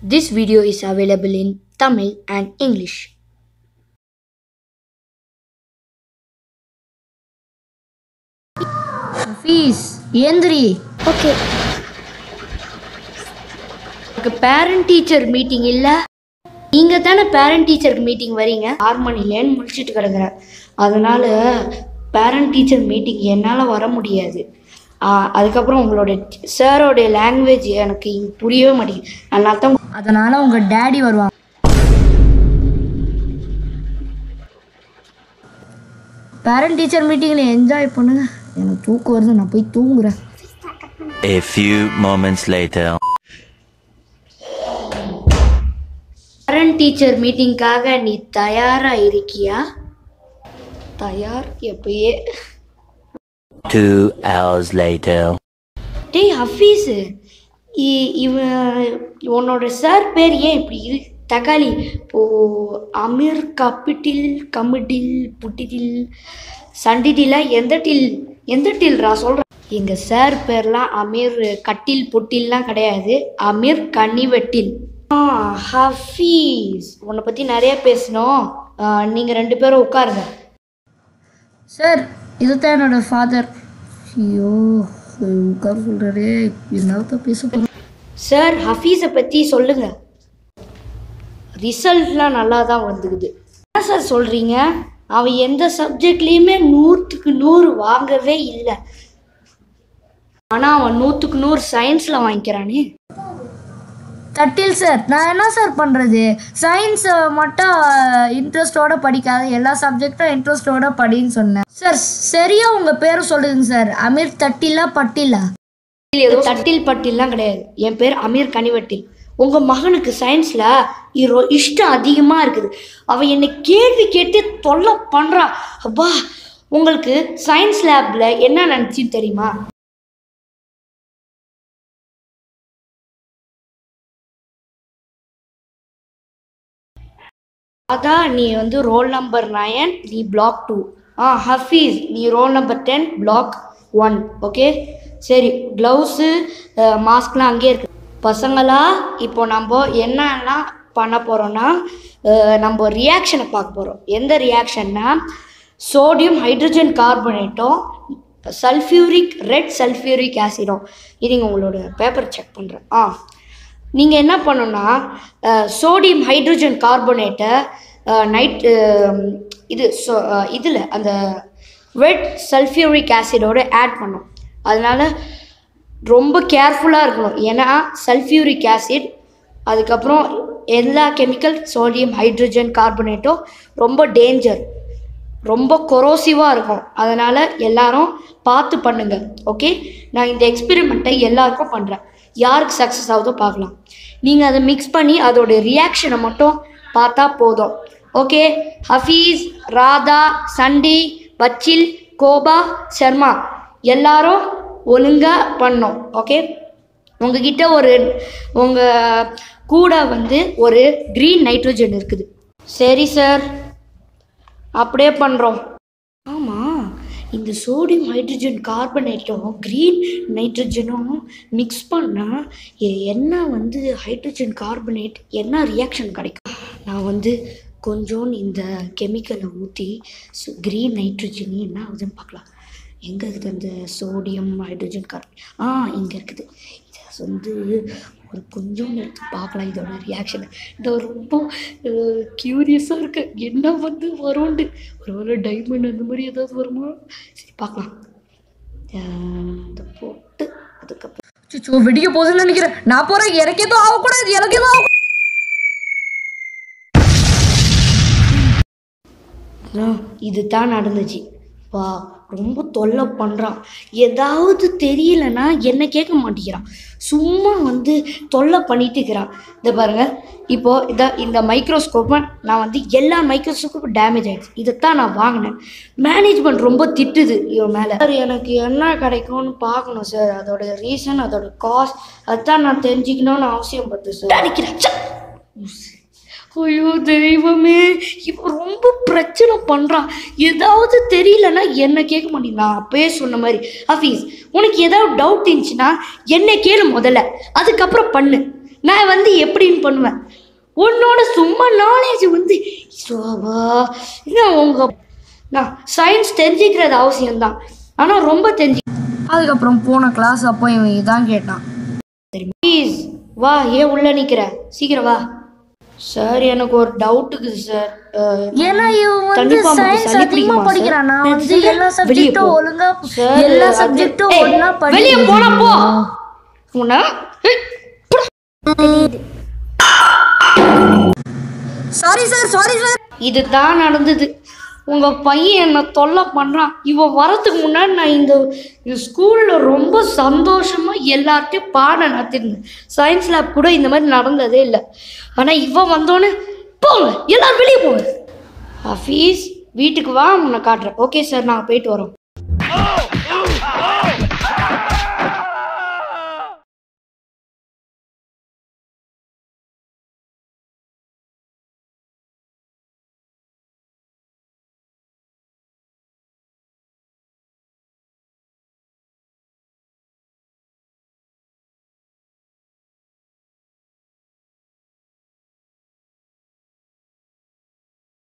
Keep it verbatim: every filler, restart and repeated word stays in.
This video is available in Tamil and English. Hafiz, Yendri. Okay. Parent teacher meeting illa. நீங்க தான parent teacher meeting வரீங்க. ஆறு மணிலேன்னு முடிச்சிட்டு கிடக்குறேன். அதனால parent teacher meeting என்னால வர முடியாது. அதுக்கப்புறம் உங்களோட சாரோட லாங்குவேஜ் எனக்கு புரியவே மாட்டேங்குது. அதனால தான் அதனால உங்க டாடி வருவாங்க. parent teacher meetingல என்ஜாய் பண்ணுங்க. எனக்கு தூக்கம் வருது, நான் போய் தூங்குறேன். A few moments later. parent teacher மீட்டிங்காக நீ தயாரா இருக்கியா? தயார் எப்பயே. Two hours later. டேய் ஹஃபீஸ், இவன் உன்னோட சார் பேர் ஏன் இப்படி இரு தக்காளி? ஓ அமீர் கப்பிட்டில் கமிட்டில் புட்டிட்டில் சண்டிட்டில எந்த டில் எந்த டில்ரா சொல்கிறேன். எங்கள் சார் பேர்லாம் அமீர் கட்டில் புட்டில்லாம் கிடையாது, அமீர் கன்னிவெட்டில். ஆ ஹஃபீஸ், உன்னை பற்றி நிறைய பேசணும். நீங்கள் ரெண்டு பேரும் உட்காருங்க. சார், இதுதான் என்னோடய ஃபாதர். ஐயோ உட்கார சொல்கிறாரே, என்னதான் பேச போகிறேன். சார், ஹஃபீஸை பற்றி சொல்லுங்கள். ரிசல்ட்லாம் நல்லா தான் வந்துக்குது. என்ன சார் சொல்கிறீங்க? அவன் எந்த சப்ஜெக்ட்லேயுமே நூற்றுக்கு நூறு வாங்கவே இல்லை. ஆனால் அவன் நூற்றுக்கு நூறு சயின்ஸில் வாங்கிக்கிறானே. தட்டில் சார், நான் என்ன சார் பண்ணுறது? சயின்ஸை மட்டும் இன்ட்ரெஸ்டோடு படிக்காத, எல்லா சப்ஜெக்டும் இன்ட்ரெஸ்டோடு படின்னு சொன்னேன். சார் சரியா உங்கள் பேரும் சொல்லுதுங்க சார். அமீர் தட்டிலா பட்டிலா? ஏதோ தட்டில் பட்டில்லாம் கிடையாது. என் பேர் அமீர் கனிவட்டில். உங்கள் மகனுக்கு சயின்ஸில் இரோ இஷ்டம் அதிகமாக இருக்குது. அவன் என்னை கேள்வி கேட்டு தொல்லை பண்ணுறான். அப்பா, உங்களுக்கு சயின்ஸ் லேபில் என்ன நினச்சின்னு தெரியுமா? அதான் நீ வந்து ரோல் நம்பர் நயன், நீ பிளாக் டூ. ஆ ஹஃபீஸ், நீ roll number ten, block one. Okay சரி, க்ளவுஸு மாஸ்க்லாம் அங்கேயே இருக்குது. பசங்களா, இப்போ நம்ம என்னெல்லாம் பண்ண போகிறோன்னா, நம்ம ரியாக்ஷனை பார்க்க போகிறோம். எந்த ரியாக்ஷன்னா, சோடியம் ஹைட்ரஜன் கார்பனேட்டும் சல்ஃபியூரிக் ரெட் சல்ஃபியூரிக் ஆசிடும். இது உங்களோட பேப்பர் செக் பண்ணுறேன். ஆ நீங்கள் என்ன பண்ணணுன்னா, சோடியம் ஹைட்ரஜன் கார்பனேட்டை நைட் இது ஸோ இதில் அந்த ரெட் சல்ஃபியூரிக் ஆசிடோடு ஆட் பண்ணும். அதனால் ரொம்ப கேர்ஃபுல்லாக இருக்கணும். ஏன்னா சல்ஃபியூரிக் ஆசிட், அதுக்கப்புறம் எல்லா கெமிக்கல் சோடியம் ஹைட்ரஜன் கார்பனேட்டும் ரொம்ப டேஞ்சர், ரொம்ப கொரோசிவாக இருக்கும். அதனால் எல்லாரும் பார்த்து பண்ணுங்கள். ஓகே, நான் இந்த எக்ஸ்பெரிமெண்ட்டை எல்லாருக்கும் பண்ணுறேன். யாருக்கு சக்ஸஸ் ஆகுதோ பார்க்கலாம். நீங்கள் அதை மிக்ஸ் பண்ணி அதோட ரியாக்ஷனை மட்டும் பார்த்தா போதும். ஓகே, ஹஃபீஸ், ராதா, சண்டி, பச்சில், கோபா, சர்மா எல்லாரும் ஒழுங்காக பண்ணோம். ஓகே, உங்ககிட்ட ஒரு உங்கள் கூட வந்து ஒரு க்ரீன் நைட்ரஜன் இருக்குது. சரி சார், அப்படியே பண்ணுறோம். ஆமாம், இந்த சோடியம் ஹைட்ரஜன் கார்பனேட்டும் க்ரீன் நைட்ரஜனும் மிக்ஸ் பண்ணால் என்ன வந்து ஹைட்ரஜன் கார்பனேட் என்ன ரியாக்ஷன் கிடைக்கும்? நான் வந்து கொஞ்சோண்டு இந்த கெமிக்கலை ஊற்றி க்ரீன் நைட்ரஜன் என்ன ஆகுதுன்னு பார்க்கலாம். எங்கே இருக்குது அந்த சோடியம் ஹைட்ரஜன் கார்பனேட்? ஆ இங்கே இருக்குது. இதை வந்து ஒரு கொஞ்சோண்டு எடுத்து பார்க்கலாம் இதோட ரியாக்ஷனை. நான் ரொம்ப க்யூரியஸாக இருக்கேன், என்ன வந்து வரும்ண்டு. ஒரு வேளை டைமண்ட் அந்த மாதிரி ஏதாவது வருமா? சரி பார்க்கலாம். இதை போட்டு அதுக்கப்புறம் சோ வெடிக்க போகுதுன்னு நினைக்கிறேன். நான் போகிறேன். எனக்கு எதுவும் ஆகக்கூடாது, எனக்கு எதுவும் ஆகும். இது தான் நடந்துச்சு. வா, ரொம்ப தொல்லை பண்ணுறான். ஏதாவது தெரியலன்னா என்னை கேட்க மாட்டேங்கிறான், சும்மா வந்து தொல்லை பண்ணிட்டு இருக்கிறான். இதை பாருங்கள், இப்போது இதை இந்த மைக்ரோஸ்கோப்பை நான் வந்து எல்லா மைக்ரோஸ்கோப்பும் டேமேஜ் ஆகிடுச்சு. இதைத்தான் நான் வாங்கினேன். மேனேஜ்மெண்ட் ரொம்ப திட்டுது இவன் மேலே. சார், எனக்கு என்ன கிடைக்கும்னு பார்க்கணும் சார். அதோட ரீசன், அதோட காஸ்ட், அதுதான் நான் தெரிஞ்சுக்கணும்னு அவசியம் படுது சார். அடிக்கிறேன். ஐயோ தெய்வமே, இப்போ ரொம்ப பிரச்சனை பண்ணுறான். ஏதாவது தெரியலன்னா என்னை கேட்க மாட்டேங்க. நான் அப்பயே சொன்ன மாதிரி, ஹஃபீஸ் உனக்கு ஏதாவது டவுட் இருந்துச்சுன்னா என்னை கேளு முதல்ல, அதுக்கப்புறம் பண்ணு. நான் வந்து எப்படின்னு பண்ணுவேன். உன்னோட சும்மா நாலேஜ் வந்து சோபா என்ன உங்க நான் சயின்ஸ் தெரிஞ்சுக்கிறது அவசியம்தான், ஆனால் ரொம்ப தெரிஞ்சு. அதுக்கப்புறம் போன கிளாஸ் அப்போ இவன் இதான் கேட்டான், சரி ப்ளீஸ் வா, ஏன் உள்ள நிற்கிற, சீக்கிரம் வா. சார் எனக்கு ஒரு டவுட் இருக்குது சார். ஏன்னா இவன் வந்து சயின்ஸ் அதிகமா படிக்கிறான். நான் வந்து எல்லா சப்ஜெக்ட்டும் ஒழுங்கா எல்லா சப்ஜெக்ட்டும் ஒண்ணா படி. வெளிய போனா போ. உனா சாரி சார் சாரி சார். இதுதான் நடந்தது. உங்க பையன் என்ன தொல்லை பண்றான். இவன் வரதுக்கு முன்னாடி நான் இந்த ஸ்கூல்ல ரொம்ப சந்தோஷமா எல்லார்ட்டையும் பாடம் நடத்திருந்தேன். சயின்ஸ் லேப் கூட இந்த மாதிரி நடந்ததே இல்லை. ஆனா இவன் வந்தோன்னு போங்க எல்லாரும் வெளியே போங்க. ஹஃபீஸ் வீட்டுக்கு வா, உன்னை காட்டுறேன். ஓகே சார், நாங்கள் போயிட்டு வரோம்.